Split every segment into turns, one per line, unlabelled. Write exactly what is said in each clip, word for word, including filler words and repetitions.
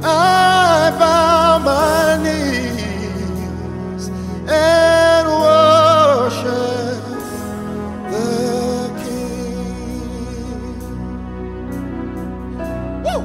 I bow my knees and worship the King. Woo!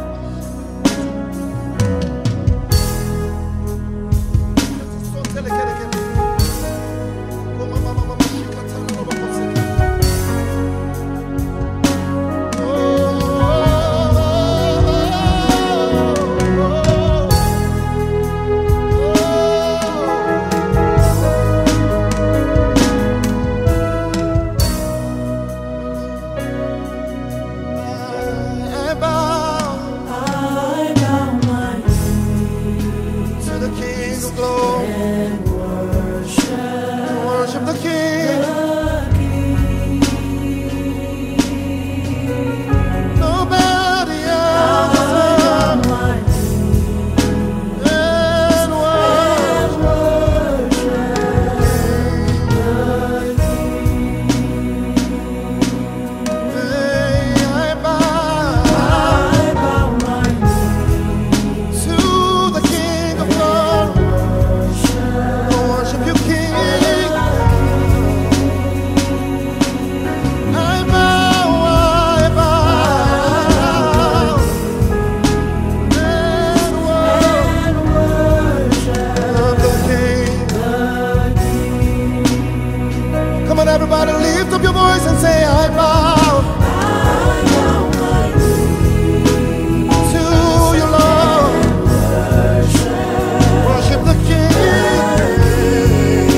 Everybody lift up your voice and say, I bow, I bow my knee to you, Lord. Worship, worship the King.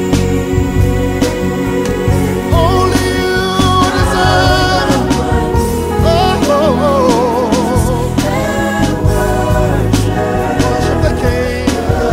Only you deserve it. Oh, oh, oh. Worship the King.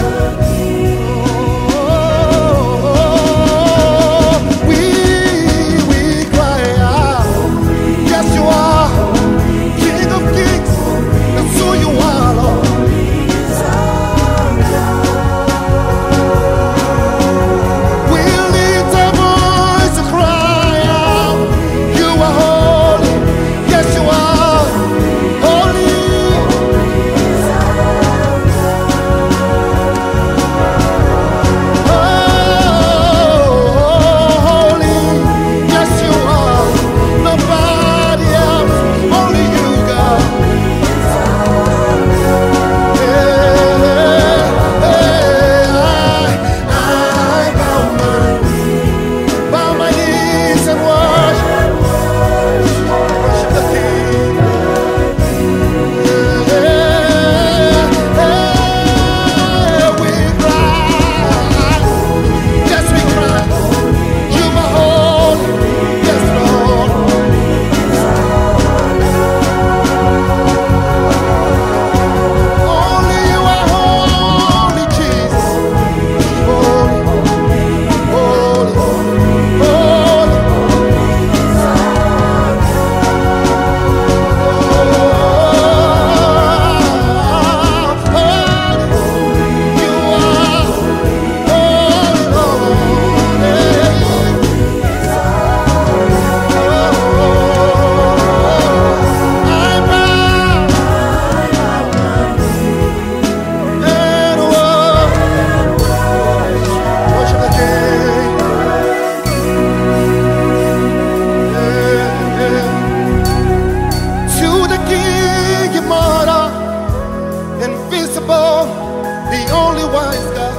The only wise God.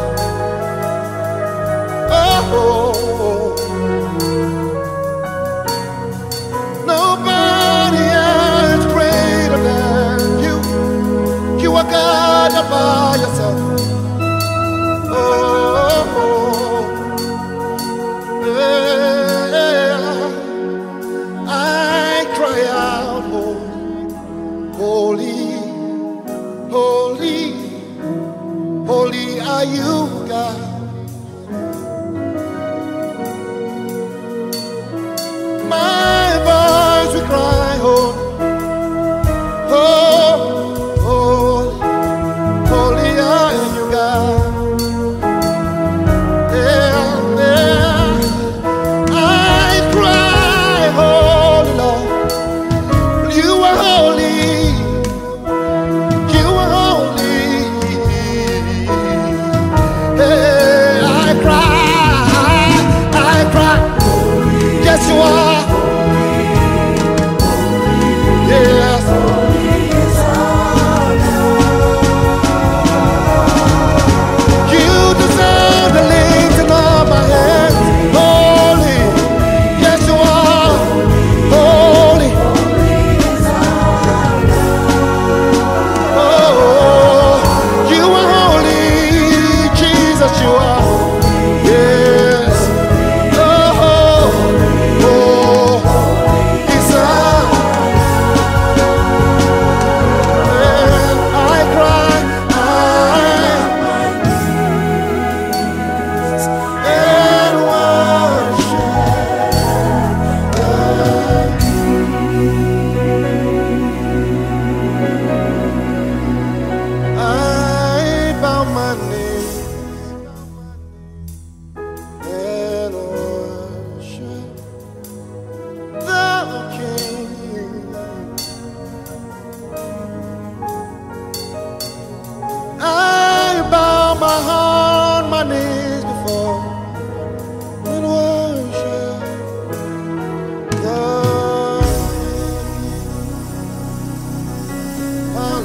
Oh, nobody else greater than you. You are God all by yourself. Oh, yeah. I cry out, holy, holy, holy are you, God. My voice will cry, oh, oh, holy, holy are you, God. Yeah, yeah. I cry, holy Lord, you are holy, you are holy.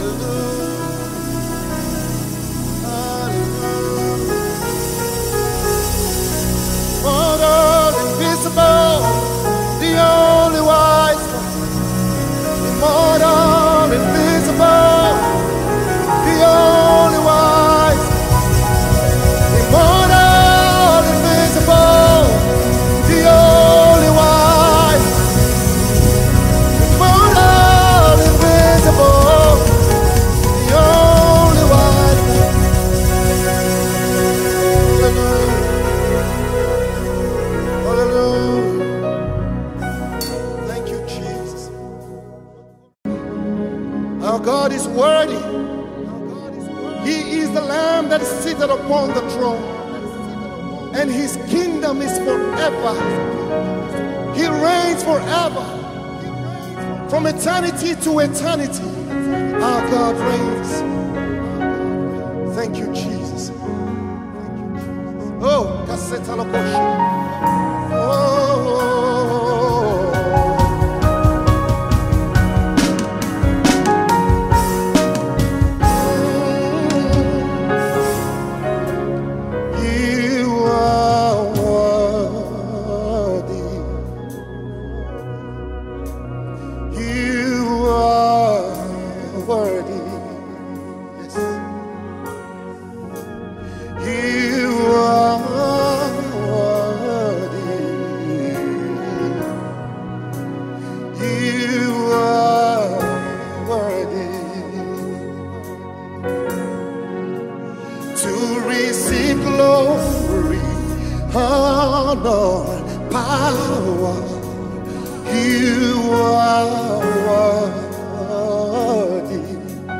Our God is worthy. He is the Lamb that is seated upon the throne, and His kingdom is forever. He reigns forever. From eternity to eternity, our God reigns. Thank you, Jesus. Oh, Kaseta Lokoshi. Oh. Honor, power, you are worthy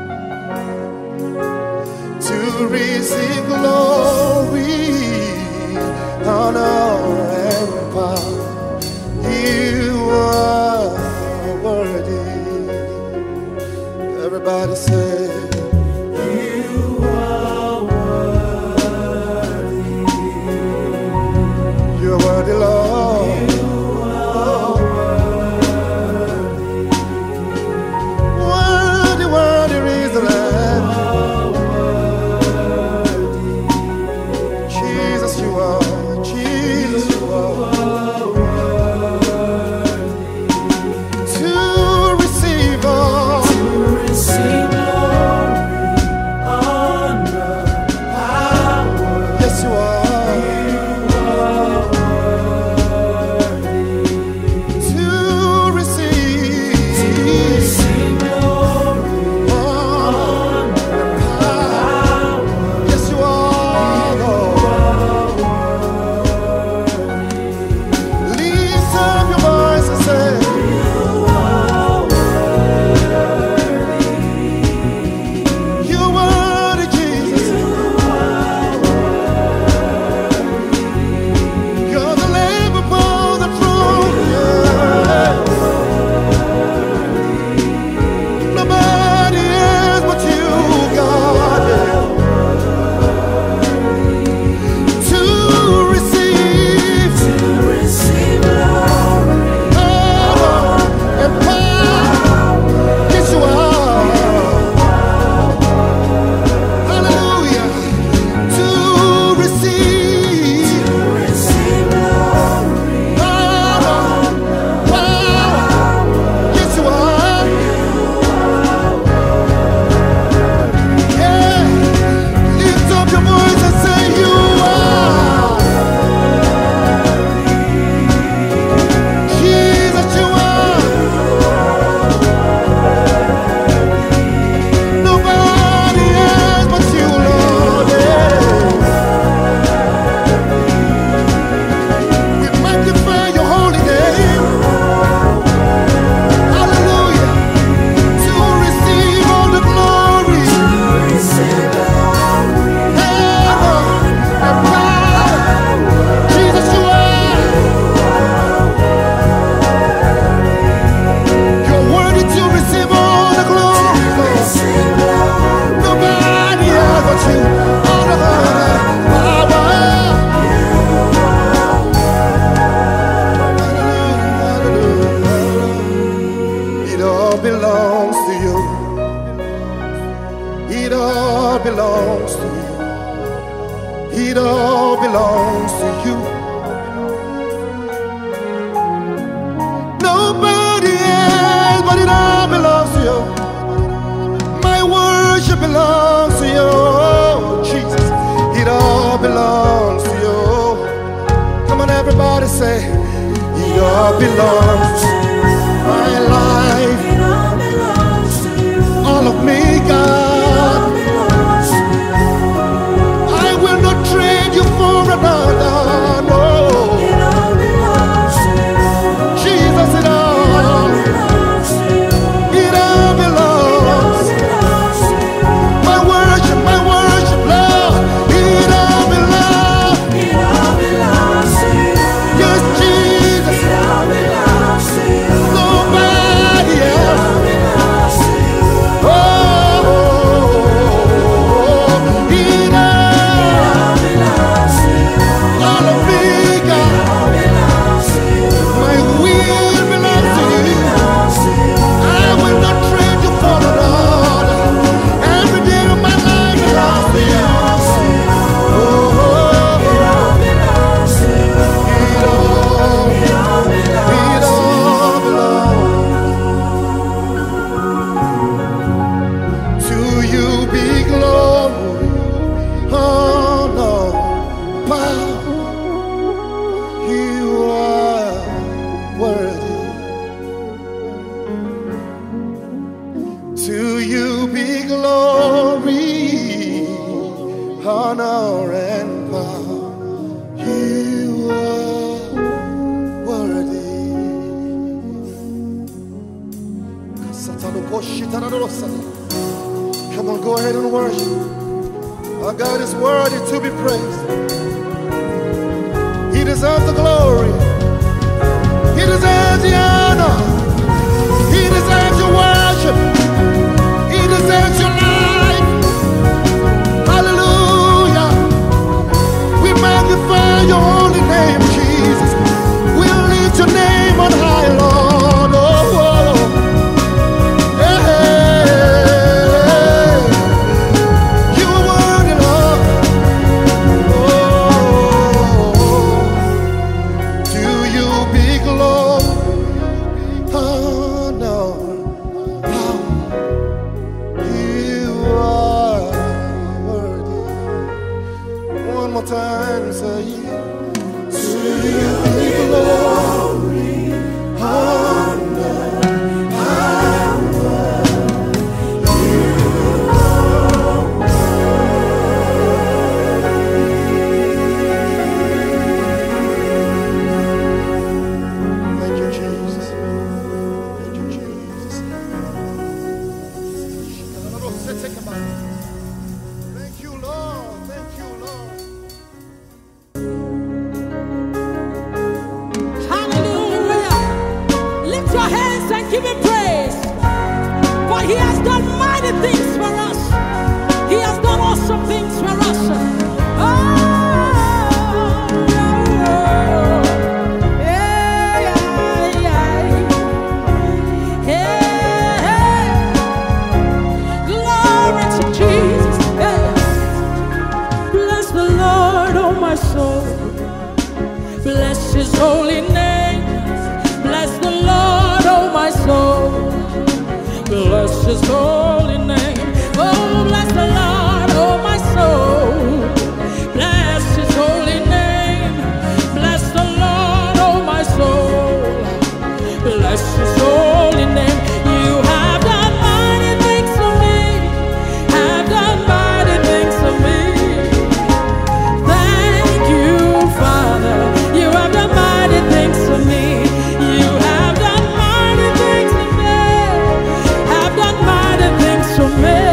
to receive glory, honor, and power. You are worthy. Everybody say, worthy, Lord. You are worthy. Worthy, worthy is the Lamb. Jesus, you are. Jesus, you are. To receive all. To receive glory, honor, power. Yes, you are. It all belongs to you. It all belongs to you. Nobody else, but it all belongs to you. My worship belongs to you, oh, Jesus. It all belongs to you. Come on, everybody, say, it all belongs to you. My life, it all belongs to you. All of me, God. Trade you for another, no. It all belongs to you. Jesus, it all. It all belongs to you. It all belongs. It all belongs to you. My worship, my worship, Lord. It all belongs. It all belongs to you. Yes, Jesus. It all belongs to you. Nobody else. It all belongs to you. Oh, oh, oh, oh. It all. All of me, God. My will belongs to you. I will not trade you for another. Every day of my life belongs to you. Oh, it all belongs to you. It all, it all belongs to you. Be glory, honor, power. You are worthy. To you be glory, honor, and power. You are worthy. Come on, go ahead and worship. Our God is worthy to be praised. He deserves the glory. He deserves the honor. He deserves your worship. He deserves your life. Hallelujah. We magnify your holy name, Jesus. We'll lift your name on high, Lord. Oh, oh. Hey, hey. You are worthy, Lord. Time say, to you be glory, honor, power. You are Thank you, Jesus. Thank you, Jesus. Thank you, Lord. Thank you, Lord.
Give him praise, for he has done mighty things for us. He has done awesome things for us. Oh, yeah, yeah, yeah. Hey, hey. Glory to Jesus. Hey. Bless the Lord, oh my soul. Bless his holy name. Bless the Lord, oh my soul. Bless his holy name. Oh, bless the Lord, oh my soul. Bless his holy name. Bless the Lord, oh my soul. Bless his holy name. You have done mighty things for me. Have done mighty things for me. Thank you, Father. You have done mighty things for me. You have done mighty things for me. Have done mighty things for me.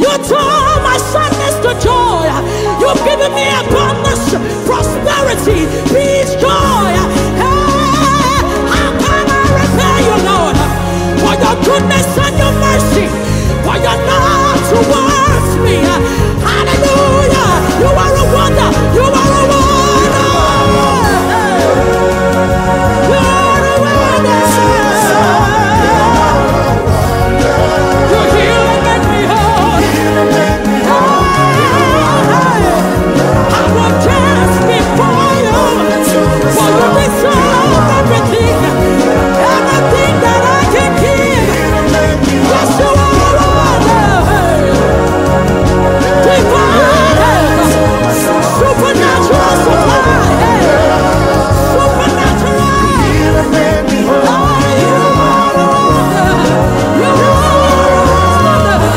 You turn my sadness to joy. You've given me abundance, prosperity, peace, joy. Hey, how can I repay you, Lord, for your goodness and your mercy, for your love towards me? Hallelujah. You are a wonder. You are a wonder. You are a wonder. You heal and make me whole. I will dance before you, for you deserve everything, everything that I can give. Yes, you are a wonder. Divine help, supernatural supply, supernatural. Oh, you are a wonder. You are a wonder.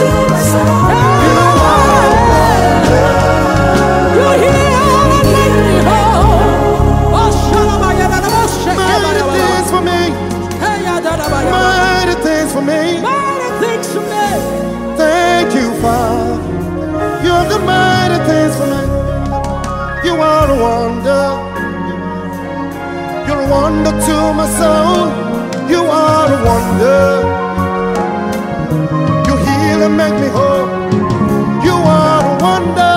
You heal and make me whole. Oh,
Mighty things for me. Mighty things for me.
Mighty things for me.
Thank you, Father. You're the mighty things for me. You are a wonder. You're a wonder to my soul. You are a wonder. You heal and make me whole. You are a wonder.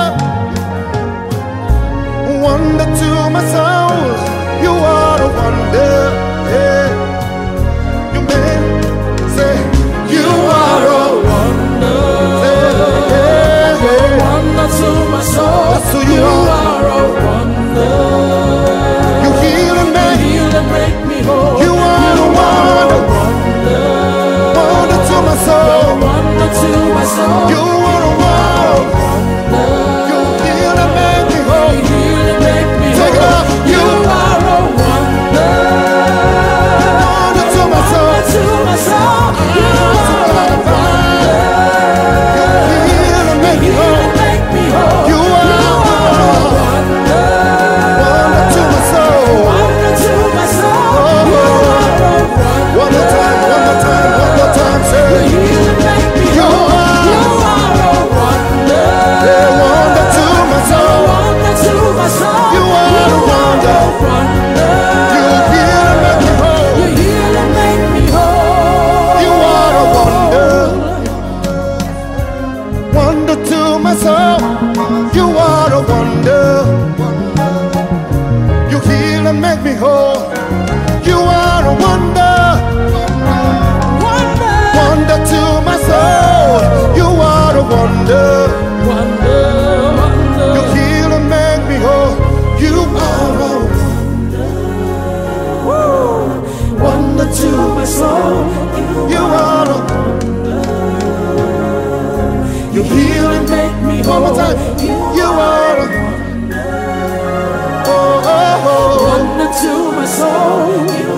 Wonder to my soul. You are a wonder. Yeah. You may say you are a
wonder.
yeah, yeah.
Wonder to my soul.
That's who you are.
a wonder.
You heal and make.
Heal and make me whole.
You are a wonder.
Wonder.
Wonder to my soul.
Wonder to my soul.
You are a wonder. You heal and make me whole.
Heal and make me
Take it
whole.
up.
You are a wonder.
Wonder to my soul.
Wonder to my soul. You are a wonder.
You heal and make me
Heal
whole.
and make me whole.
You are a
wonder.
wonder to my soul.
Wonder to my soul. You are a wonder.
One more time, one more time, one more time,
You
say.
heal and make me
You
whole.
are.
You are a wonder.
Yeah, wonder to my soul.
Wonder to my soul.
You are a wonder.
wonder.
You heal and make me whole.
You heal and make me whole.
You are a wonder. Wonder to my soul. You are a wonder. You heal and make me whole. You are a wonder.
Wonder.
Wonder to my soul. You are a wonder.
Wonder. Wonder.
You heal and make me whole. You are a
Wonder to my soul.
You are a
You heal and make me
One more
whole.
time. You are a oh, oh, oh.
Wonder to my soul.